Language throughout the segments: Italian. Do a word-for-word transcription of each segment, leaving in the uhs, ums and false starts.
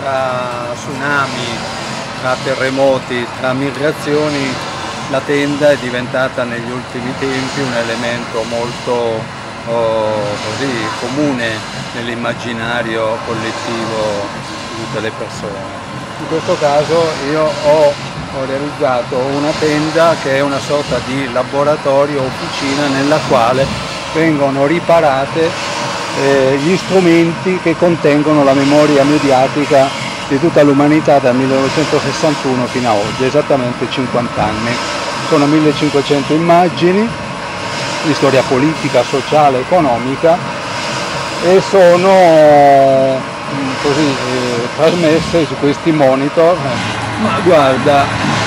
tra tsunami, tra terremoti, tra migrazioni, la tenda è diventata negli ultimi tempi un elemento molto oh, così, comune nell'immaginario collettivo di tutte le persone. In questo caso io ho, ho realizzato una tenda che è una sorta di laboratorio, officina nella quale vengono riparate eh, gli strumenti che contengono la memoria mediatica di tutta l'umanità dal millenovecentosessantuno fino a oggi, esattamente cinquanta anni. Sono millecinquecento immagini di storia politica, sociale, economica e sono così eh, trasmesse su questi monitor. Ma guarda,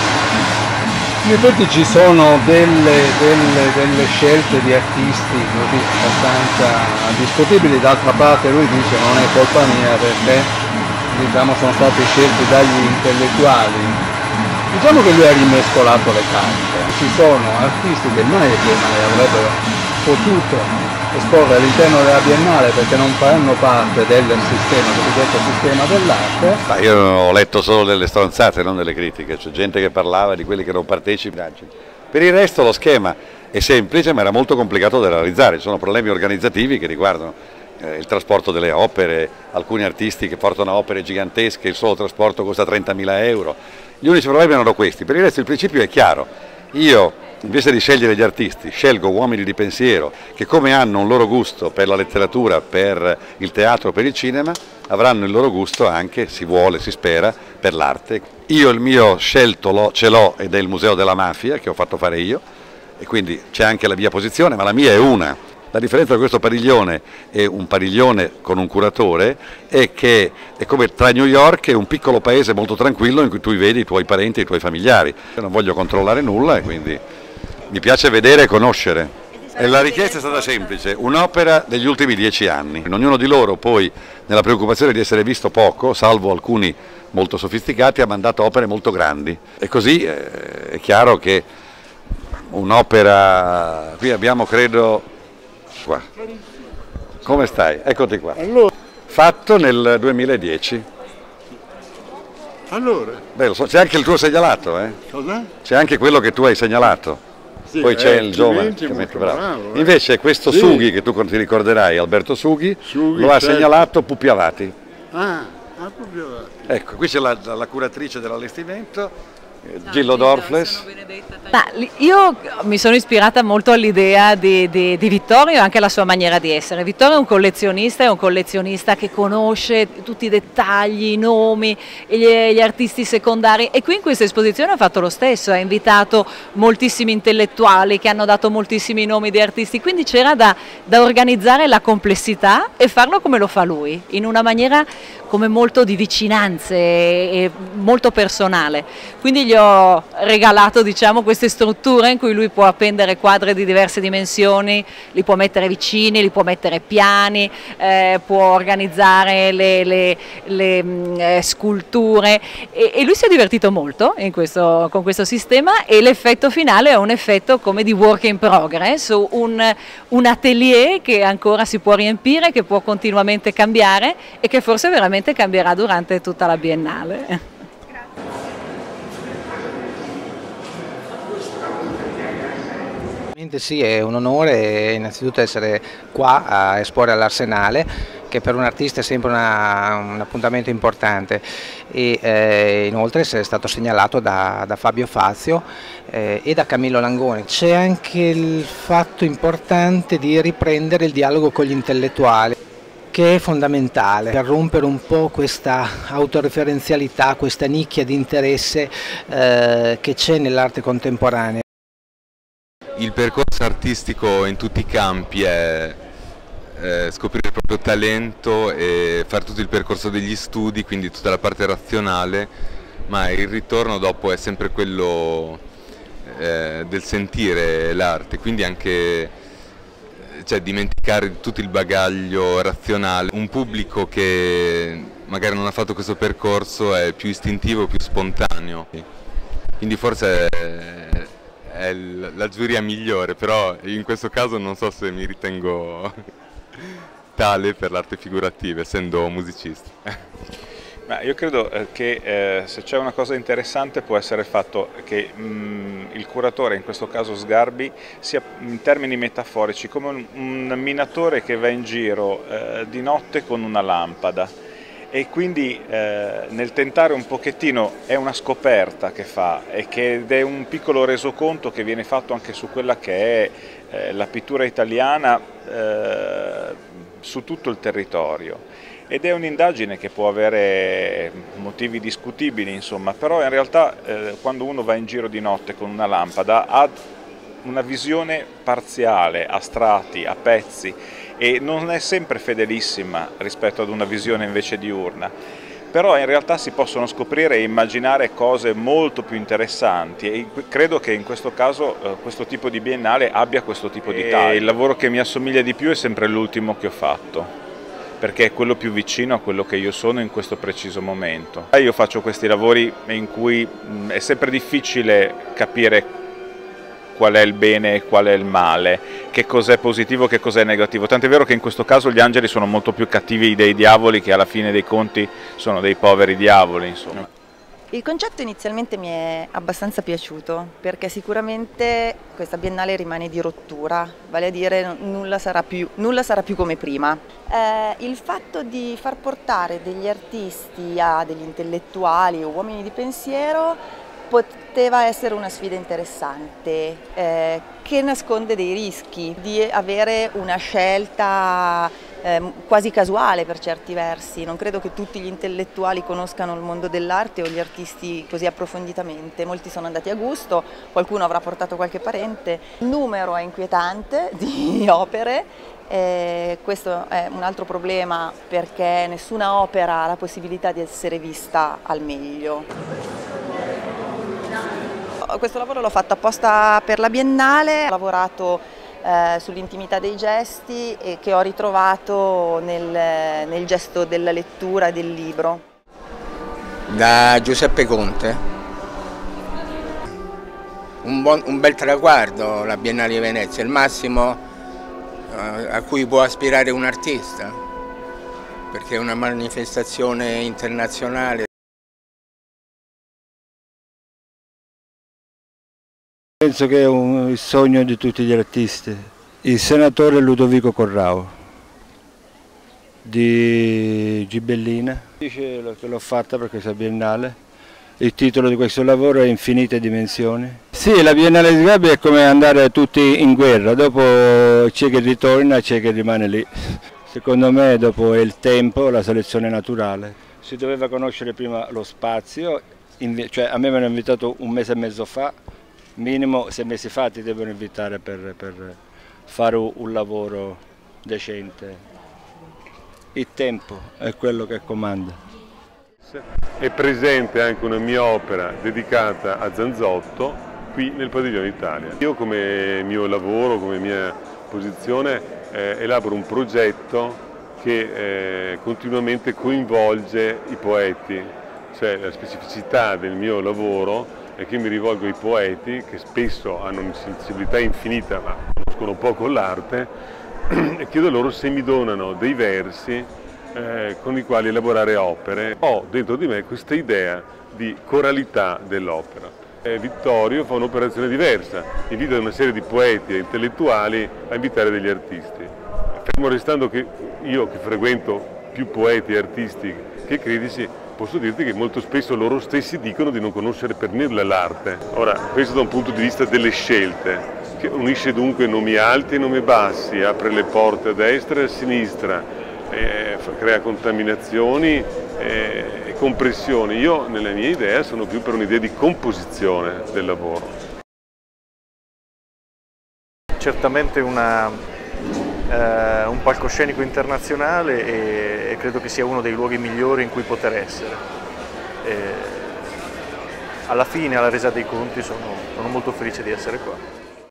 in effetti ci sono delle, delle, delle scelte di artisti così abbastanza discutibili, d'altra parte lui dice non è colpa mia perché diciamo sono stati scelti dagli intellettuali. Diciamo che lui ha rimescolato le carte, ci sono artisti che mai e che mai avrebbero potuto esporre all'interno della Biennale perché non fanno parte del sistema, cosiddetto sistema dell'arte. Ma io ho letto solo delle stronzate, non delle critiche, c'è gente che parlava di quelli che non partecipano. Per il resto lo schema è semplice ma era molto complicato da realizzare, ci sono problemi organizzativi che riguardano eh, il trasporto delle opere, alcuni artisti che portano opere gigantesche, il solo trasporto costa trentamila euro, gli unici problemi erano questi, per il resto il principio è chiaro, io invece di scegliere gli artisti, scelgo uomini di pensiero che come hanno un loro gusto per la letteratura, per il teatro, per il cinema, avranno il loro gusto anche, si vuole, si spera, per l'arte. Io il mio scelto ce l'ho ed è il Museo della Mafia che ho fatto fare io e quindi c'è anche la mia posizione, ma la mia è una. La differenza di questo padiglione e un padiglione con un curatore è che è come tra New York e un piccolo paese molto tranquillo in cui tu vedi i tuoi parenti e i tuoi familiari. Io non voglio controllare nulla e quindi mi piace vedere e conoscere. E la richiesta è stata semplice, un'opera degli ultimi dieci anni. Ognuno di loro poi, nella preoccupazione di essere visto poco, salvo alcuni molto sofisticati, ha mandato opere molto grandi. E così eh, è chiaro che un'opera, qui abbiamo credo, qua. Come stai? Eccoti qua. Allora. Fatto nel duemiladieci. Allora? Beh, lo so, c'è anche il tuo segnalato, eh? Cosa? C'è anche quello che tu hai segnalato. Sì, Poi c'è eh, il giovane che mette bravo. bravo eh. Invece questo sì. Sughi, che tu ti ricorderai, Alberto Sughi, Sughi lo ha certo. segnalato Pupi Avati. Ah, ah Pupi Avati. Ecco, qui c'è la, la curatrice dell'allestimento, Gillo Dorfles. Ma io mi sono ispirata molto all'idea di, di, di Vittorio e anche alla sua maniera di essere. Vittorio è un collezionista, è un collezionista che conosce tutti i dettagli, i nomi, gli, gli artisti secondari e qui in questa esposizione ha fatto lo stesso, ha invitato moltissimi intellettuali che hanno dato moltissimi nomi di artisti, quindi c'era da, da organizzare la complessità e farlo come lo fa lui, in una maniera come molto di vicinanze e molto personale. Quindi gli ho regalato diciamo queste strutture in cui lui può appendere quadri di diverse dimensioni, li può mettere vicini, li può mettere piani, eh, può organizzare le, le, le mh, eh, sculture e, e lui si è divertito molto in questo, con questo sistema e l'effetto finale è un effetto come di work in progress, un, un atelier che ancora si può riempire, che può continuamente cambiare e che forse veramente cambierà durante tutta la Biennale. Sì, è un onore innanzitutto essere qua a esporre all'Arsenale, che per un artista è sempre una, un appuntamento importante e eh, inoltre è stato segnalato da, da Fabio Fazio eh, e da Camillo Langone. C'è anche il fatto importante di riprendere il dialogo con gli intellettuali, che è fondamentale per rompere un po' questa autoreferenzialità, questa nicchia di interesse eh, che c'è nell'arte contemporanea. Il percorso artistico in tutti i campi è eh, scoprire il proprio talento e fare tutto il percorso degli studi, quindi tutta la parte razionale, ma il ritorno dopo è sempre quello eh, del sentire l'arte, quindi anche cioè, dimenticare tutto il bagaglio razionale. Un pubblico che magari non ha fatto questo percorso è più istintivo, più spontaneo, quindi forse è è la giuria migliore, però in questo caso non so se mi ritengo tale per l'arte figurativa, essendo musicista. Ma io credo che eh, se c'è una cosa interessante può essere il fatto che mh, il curatore, in questo caso Sgarbi, sia in termini metaforici come un, un minatore che va in giro eh, di notte con una lampada e quindi eh, nel tentare un pochettino è una scoperta che fa e che, ed è un piccolo resoconto che viene fatto anche su quella che è eh, la pittura italiana eh, su tutto il territorio. Ed è un'indagine che può avere motivi discutibili, insomma, però in realtà eh, quando uno va in giro di notte con una lampada ha una visione parziale, a strati, a pezzi, e non è sempre fedelissima rispetto ad una visione invece diurna. Però in realtà si possono scoprire e immaginare cose molto più interessanti e credo che in questo caso eh, questo tipo di biennale abbia questo tipo di taglio. Il lavoro che mi assomiglia di più è sempre l'ultimo che ho fatto, perché è quello più vicino a quello che io sono in questo preciso momento. Io faccio questi lavori in cui è sempre difficile capire qual è il bene e qual è il male, che cos'è positivo e che cos'è negativo. Tant'è vero che in questo caso gli angeli sono molto più cattivi dei diavoli, che alla fine dei conti sono dei poveri diavoli, insomma. Il concetto inizialmente mi è abbastanza piaciuto perché sicuramente questa biennale rimane di rottura, vale a dire nulla sarà più, nulla sarà più come prima. Eh, il fatto di far portare degli artisti a degli intellettuali o uomini di pensiero poteva essere una sfida interessante eh, che nasconde dei rischi di avere una scelta eh, quasi casuale per certi versi. Non credo che tutti gli intellettuali conoscano il mondo dell'arte o gli artisti così approfonditamente, molti sono andati a gusto, qualcuno avrà portato qualche parente. Il numero è inquietante di opere, eh, questo è un altro problema perché nessuna opera ha la possibilità di essere vista al meglio. Questo lavoro l'ho fatto apposta per la Biennale, ho lavorato eh, sull'intimità dei gesti e che ho ritrovato nel, nel gesto della lettura e del libro. Da Giuseppe Conte, un, buon, un bel traguardo la Biennale di Venezia, il massimo eh, a cui può aspirare un artista, perché è una manifestazione internazionale. Penso che è un, il sogno di tutti gli artisti. Il senatore Ludovico Corrao di Gibellina dice che l'ho fatta per questa biennale. Il titolo di questo lavoro è Infinite dimensioni. Sì, la Biennale di Sgarbi è come andare tutti in guerra, dopo c'è chi ritorna, c'è chi rimane lì. Secondo me dopo è il tempo, la selezione naturale. Si doveva conoscere prima lo spazio, cioè a me mi hanno invitato un mese e mezzo fa. Minimo sei mesi fa ti devono invitare per, per fare un lavoro decente. Il tempo è quello che comanda. È presente anche una mia opera dedicata a Zanzotto qui nel Padiglione Italia. Io come mio lavoro, come mia posizione eh, elaboro un progetto che eh, continuamente coinvolge i poeti, cioè la specificità del mio lavoro è che mi rivolgo ai poeti che spesso hanno una sensibilità infinita ma conoscono poco l'arte e chiedo loro se mi donano dei versi eh, con i quali elaborare opere. Ho dentro di me questa idea di coralità dell'opera. Eh, Vittorio fa un'operazione diversa, invita una serie di poeti e intellettuali a invitare degli artisti. Fermo restando che io che frequento più poeti e artisti che critici, posso dirti che molto spesso loro stessi dicono di non conoscere per nulla l'arte. Ora, questo da un punto di vista delle scelte, che unisce dunque nomi alti e nomi bassi, apre le porte a destra e a sinistra, eh, crea contaminazioni eh, e compressioni. Io, nella mia idea, sono più per un'idea di composizione del lavoro. Certamente una... Uh, un palcoscenico internazionale e, e credo che sia uno dei luoghi migliori in cui poter essere. E alla fine, alla resa dei conti, sono, sono molto felice di essere qua.